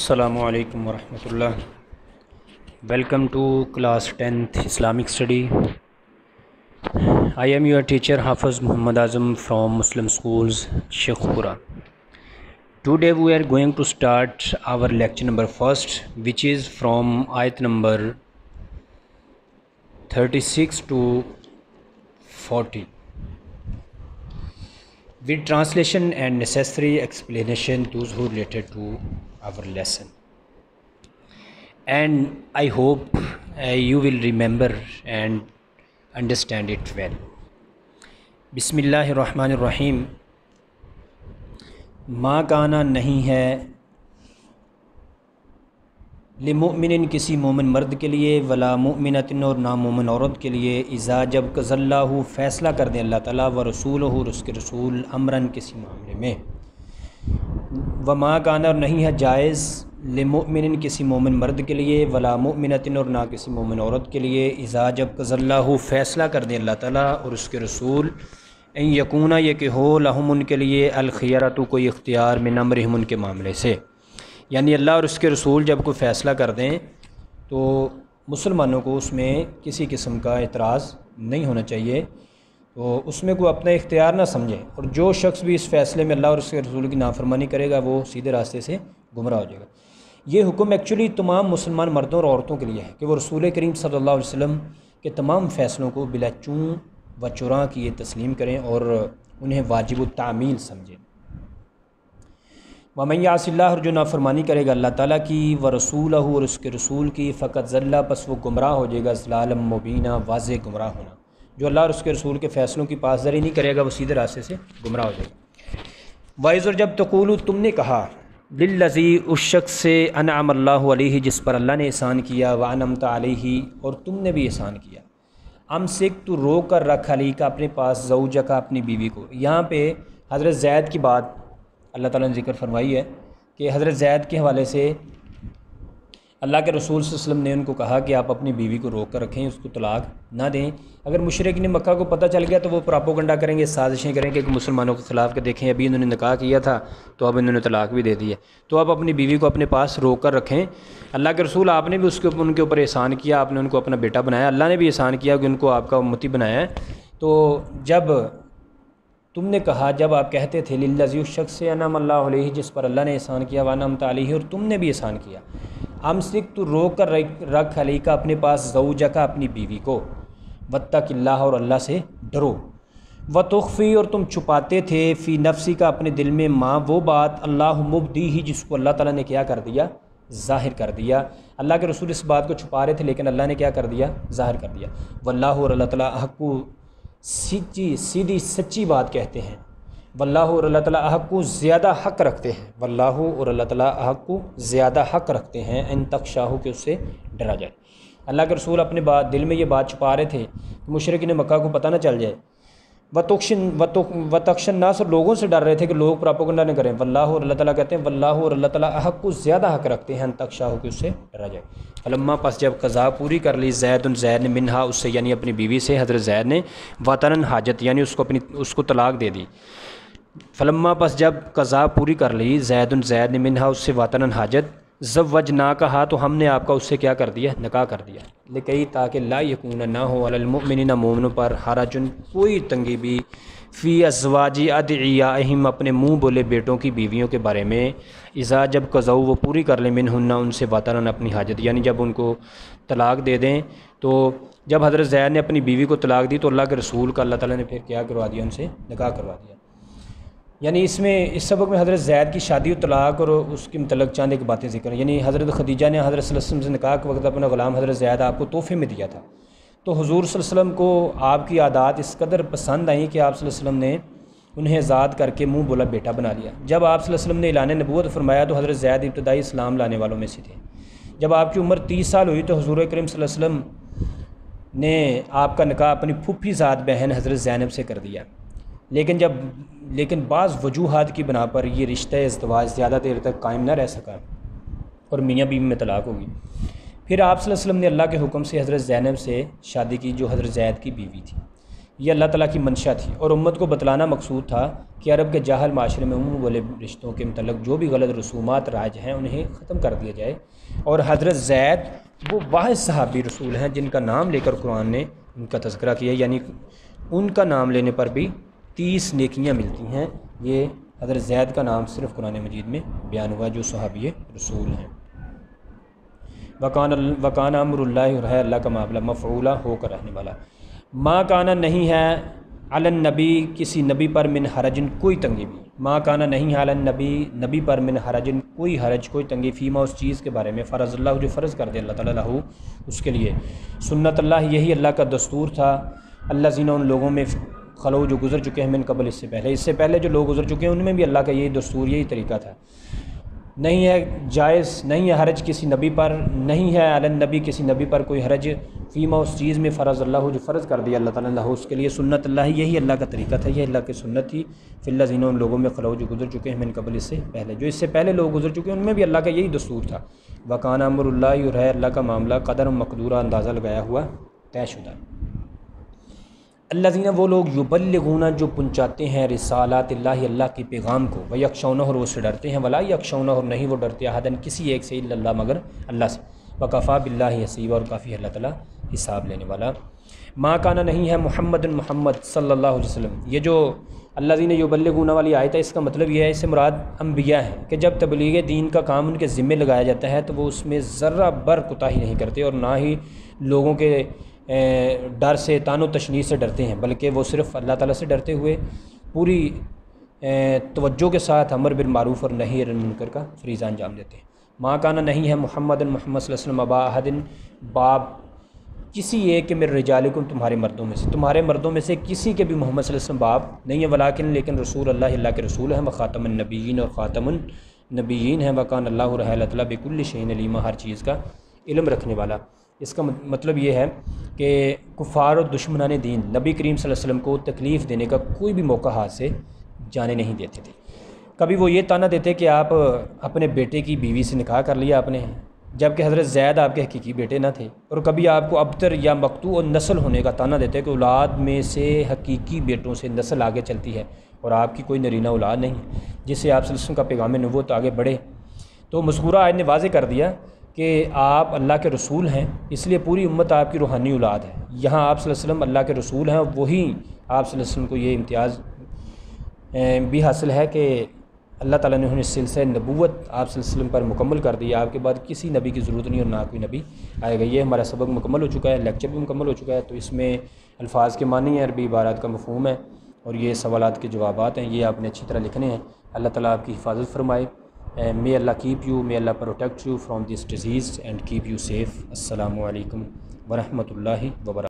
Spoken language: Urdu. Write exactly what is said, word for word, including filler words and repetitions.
Assalamu alaikum wa rahmatullah. Welcome to class tenth Islamic study. I am your teacher Hafiz Muhammad Azam from Muslim Schools, Sheikhpura. Today we are going to start our lecture number first, which is from ayat number thirty-six to forty. With translation and necessary explanation, those who related to our lesson. And I hope uh, you will remember and understand it well. Bismillahir Rahmanir Rahim. ما کانا نہیں ہے لمؤمن کسی مومن مرد کے لیے ولا مؤمنۃ اور نامومن عورت کے لیے اذا جب قضى اللہ فیصلہ کر دیں اللہ تعالیٰ و رسولہ اور اس کے رسول امراً کسی معاملے میں وما کانا اور نہیں ہے جائز لمؤمن کسی مومن مرد کے لیے ولا مؤمنۃ اور نہ کسی مومن عورت کے لیے اذا جب قضى اللہ فیصلہ کر دیں اللہ تعالیٰ اور اس کے رسول ان یکونا یہ کہ ہو لہم ان کے لیے الخیرۃ کوئی اختیار من امرہم ان کے معاملے سے، یعنی اللہ اور اس کے رسول جب کوئی فیصلہ کر دیں تو مسلمانوں کو اس میں کسی قسم کا اعتراض نہیں ہونا چاہیے، تو اس میں کوئی اپنا اختیار نہ سمجھے، اور جو شخص بھی اس فیصلے میں اللہ اور اس کے رسول کی نافرمانی کرے گا وہ سیدھے راستے سے گمراہ ہو جائے گا۔ یہ حکم ایکچولی تمام مسلمان مردوں اور عورتوں کے لیے ہے کہ وہ رسول کریم صلی اللہ علیہ وسلم کے تمام فیصلوں کو بلا چون و چراں کیے تسلیم کریں اور انہیں واجب التعمیل سمجھیں۔ وَمَن يَعْصِ اللَّهَ اور جو نافرمانی کرے گا اللہ تعالیٰ کی و رسولہ اور اس کے رسول کی فقط ضل پس وہ گمراہ ہو جائے گا ضلالا مبینہ واضح گمراہ ہونا۔ جو اللہ اور اس کے رسول کے فیصلوں کی پاسداری نہیں کرے گا وہ سیدھے راستے سے گمراہ ہو جائے گا۔ وَإِذْ اور جب تقولو تم نے کہا للذی اس شخص سے انعم اللہ علیہ جس پر اللہ نے احسان کیا وانعمت علیہ اور تم نے بھی احسان کیا، امسک تو روک کر رکھ علی کا اپنے پاس زوجہ کا اپنی بیوی کو۔ یہاں پہ حضرت زید کی بات اللہ تعالیٰ نے ذکر فرمائی ہے کہ حضرت زید کے حوالے سے اللہ کے رسول صلی اللہ علیہ وسلم نے ان کو کہا کہ آپ اپنی بیوی کو روک کر رکھیں، اس کو طلاق نہ دیں۔ اگر مشرکین مکہ کو پتہ چل گیا تو وہ پراپوگنڈا کریں گے، سازشیں کریں گے کہ مسلمانوں کے خلاف کہ دیکھیں ابھی انہوں نے نکاح کیا تھا تو اب انہوں نے طلاق بھی دے دی ہے، تو آپ اپنی بیوی کو اپنے پاس روک کر رکھیں۔ اللہ کے رسول آپ نے بھی اس کے ان کے اوپر احسان کیا، آپ نے ان کو اپنا بیٹا بنایا، اللہ نے بھی احسان کیا کہ ان کو آپ کا امتی بنایا ہے۔ تو جب تم نے کہا، جب آپ کہتے تھے للذی شخص سے انعم اللہ علیہ جس پر اللہ نے احسان کیا وانعمت علیہ اور تم نے بھی احسان کیا، امسک تو روک کر رکھ علی کا اپنے پاس زوجہ کا اپنی بیوی کو، واتق اللہ اور اللہ سے ڈرو، وتخفی اور تم چھپاتے تھے فی نفسی کا اپنے دل میں ماں وہ بات اللہ مبدی ہی جس کو اللہ تعالیٰ نے کیا کر دیا، ظاہر کر دیا۔ اللہ کے رسول اس بات کو چھپا رہے تھے لیکن اللہ نے کیا کر دیا، ظاہر کر دیا۔ واللہ اور اللہ تعالیٰ حق سچی سیدھی سچی بات کہتے ہیں، واللہ اور اللہ تعالیٰ حق کو زیادہ حق رکھتے ہیں، واللہ اور اللہ تعالیٰ حق کو زیادہ حق رکھتے ہیں ان تخشاہ کہ اس سے ڈرا جائے۔ اللہ کے رسول اپنے بات دل میں یہ بات چھپا رہے تھے کہ مشرکین مکہ کو پتہ نہ چل جائے، وتخشن وتخشن الناس اور لوگوں سے ڈر رہے تھے کہ لوگ پراپوگنڈا نہ کریں۔ واللہ اور اللہ تعالیٰ کہتے ہیں واللہ اور اللہ تعالیٰ حق کو زیادہ حق رکھتے ہیں ان تخشاہ کہ اس سے ڈرا جائے۔ فلما پس جب قضا پوری کر لی زید زید نے منہا اس سے یعنی اپنی بیوی سے حضرت زید نے وطن حاجت یعنی اس کو اپنی اس کو طلاق دے دی۔ فلما پس جب قضا پوری کر لی زید زید نے منہا اس سے وطن حاجت زوجنا کہا تو ہم نے آپ کا اس سے کیا کر دیا، نکاح کر دیا، لیکن تاکہ لا یکون نہ ہو علی المؤمنین مومنوں پر حرج کوئی تنگی بھی فی ازواج ادعیاءہم اپنے منہ بولے بیٹوں کی بیویوں کے بارے میں اذا جب قضاء وہ پوری کر لیں منہن ان سے وطن اپنی حاجت، یعنی جب ان کو طلاق دے دیں۔ تو جب حضرت زید نے اپنی بیوی کو طلاق دی تو اللہ کے رسول کا اللہ تعالیٰ نے پھر کیا کروا دیا، ان سے نکاح کروا دیا۔ یعنی اس میں اس سبق میں حضرت زید کی شادی و طلاق اور اس کے متعلق چاند ایک باتیں ذکر ہیں۔ یعنی حضرت خدیجہ نے حضرت صلی اللہ علیہ وسلم سے نکاح کے وقت اپنا غلام حضرت زید آپ کو تحفے میں دیا تھا، تو حضور صلی اللہ علیہ وسلم کو آپ کی عادات اس قدر پسند آئیں کہ آپ صلی اللہ علیہ وسلم نے انہیں آزاد کر کے منہ بولا بیٹا بنا لیا۔ جب آپ صلی اللہ علیہ وسلم نے اعلان نبوت فرمایا تو حضرت زید ابتدائی اسلام لانے والوں میں سے تھے۔ جب آپ کی عمر تیس سال ہوئی تو حضور کریم صلی اللہ علیہ وسلم نے آپ کا نکاح اپنی پھوپھی زاد بہن حضرت زینب سے کر دیا، لیکن جب لیکن بعض وجوہات کی بنا پر یہ رشتہ ازدواج زیادہ دیر تک قائم نہ رہ سکا اور میاں بیوی میں طلاق ہوگی۔ پھر آپ صلی اللہ علیہ وسلم نے اللہ کے حکم سے حضرت زینب سے شادی کی جو حضرت زید کی بیوی تھی۔ یہ اللہ تعالیٰ کی منشا تھی، اور امت کو بتلانا مقصود تھا کہ عرب کے جاہل معاشرے میں عموم والے رشتوں کے متعلق جو بھی غلط رسومات رائج ہیں انہیں ختم کر دیا جائے۔ اور حضرت زید وہ واحد صحابی رسول ہیں جن کا نام لے کر قرآن نے ان کا تذکرہ کیا، یعنی ان کا نام لینے پر بھی تیس نیکیاں ملتی ہیں۔ یہ حضرت زید کا نام صرف قرآن مجید میں بیان ہوا جو صحابی رسول ہیں۔ وکان وکان امر اللہ، اور ہے اللہ کا معاملہ مفعولا ہو کر رہنے والا۔ ما کانا نہیں ہے علی النبی کسی نبی پر من حرجن کوئی تنگی بھی، ما کانا نہیں ہے علی النبی نبی پر من حرجن کوئی حرج کوئی تنگی، فیما اس چیز کے بارے میں فرض اللہ جو فرض کر دے اللہ تعالیٰ لہو اس کے لیے، سنت اللہ یہی اللہ کا دستور تھا، اللہ زینہ ان لوگوں میں خلو جو گزر چکے ہیں من قبل اس سے پہلے، اس سے پہلے جو لوگ گزر چکے ہیں ان میں بھی اللہ کا یہی دستور یہی طریقہ تھا۔ نہیں ہے جائز نہیں ہے حرج کسی نبی پر، نہیں ہے علی النبی کسی نبی پر کوئی حرج، فیما اس چیز میں فرض اللہ جو فرض کر دیا اللہ تعالیٰ نے اس کے لیے، سنت اللہ یہی اللہ کا طریقہ تھا، یہ اللہ کی سنت تھی، فی الذین ان لوگوں میں خلو جو گزر چکے ہیں من قبل اس سے پہلے، جو اس سے پہلے لوگ گزر چکے ہیں ان میں بھی اللہ کا یہی دستور تھا۔ وکان امر اللہ، اور ہے اللہ کا معاملہ قدر مقدورہ اندازہ لگایا ہوا طے شدہ۔ الذین وہ لوگ یبلغون جو پہنچاتے ہیں رسالات اللہ اللہ کی پیغام کو، ویخشونہ اور وہ سے ڈرتے ہیں، ولا یخشونہ اور نہیں وہ ڈرتے احدن کسی ایک سے الا اللہ مگر اللہ سے، وکفیٰ باللہ حسیبا اور کافی اللہ تعالیٰ حساب لینے والا۔ ما کانا نہیں ہے محمد محمد صلی اللہ علیہ وسلم، یہ جو الذین یبلغون والی آیت ہے اس کا مطلب یہ ہے، اس سے مراد انبیاء ہیں کہ جب تبلیغ دین کا کام ان کے ذمے لگایا جاتا ہے تو وہ اس میں ذرہ بر کوتاہی نہیں کرتے، اور نہ ہی لوگوں کے ڈر سے تان و تشنیع سے ڈرتے ہیں، بلکہ وہ صرف اللہ تعالیٰ سے ڈرتے ہوئے پوری توجہ کے ساتھ امر بالمعروف اور نہی عن المنکر کا فریضہ انجام دیتے ہیں۔ ما کانا نہیں ہے محمد محمد صلی اللہ علیہ وسلم ابا احد باب کسی ایک کے من رجالکم تمہارے مردوں میں سے، تمہارے مردوں میں سے کسی کے بھی محمد صلی اللہ علیہ وسلم باپ نہیں ہے، ولیکن لیکن رسول اللہ اللہ کے رسول ہیں، وخاتم النبیین اور خاتم النبیین ہیں، وکان اللہ رہ اللہ تعالیٰ بکل شیء علیما ہر چیز کا علم رکھنے والا۔ اس کا مطلب یہ ہے کہ کفار و دشمنان دین نبی کریم صلی اللہ علیہ وسلم کو تکلیف دینے کا کوئی بھی موقع ہاتھ سے جانے نہیں دیتے تھے۔ کبھی وہ یہ تانا دیتے کہ آپ اپنے بیٹے کی بیوی سے نکاح کر لیا آپ نے، جبکہ حضرت زید آپ کے حقیقی بیٹے نہ تھے، اور کبھی آپ کو ابتر یا مقطوع نسل ہونے کا تانا دیتے کہ اولاد میں سے حقیقی بیٹوں سے نسل آگے چلتی ہے اور آپ کی کوئی نرینہ اولاد نہیں جس سے آپ صلی اللہ علیہ وسلم کا پیغام نبوت آگے بڑھے۔ تو مذکورہ آیت نے واضح کر دیا کہ آپ اللہ کے رسول ہیں، اس لیے پوری امت آپ کی روحانی اولاد ہے۔ یہاں آپ صلی اللہ علیہ وسلم اللہ کے رسول ہیں، وہی آپ صلی اللہ علیہ وسلم کو یہ امتیاز بھی حاصل ہے کہ اللہ تعالیٰ نے انہیں سلسلہ نبوت آپ صلی اللہ علیہ وسلم پر مکمل کر دیا، آپ کے بعد کسی نبی کی ضرورت نہیں اور نہ کوئی نبی آئے گا۔ یہ ہمارا سبق مکمل ہو چکا ہے، لیکچر بھی مکمل ہو چکا ہے، تو اس میں الفاظ کے معنی ہیں، عربی عبارات کا مفہوم ہے، اور یہ سوالات کے جوابات ہیں، یہ آپ نے اچھی طرح لکھنے ہیں۔ اللہ تعالیٰ آپ کی حفاظت فرمائے۔ May Allah keep you, may Allah protect you from this disease and keep you safe. Assalamu alaikum wa rahmatullahi wa barakatuh.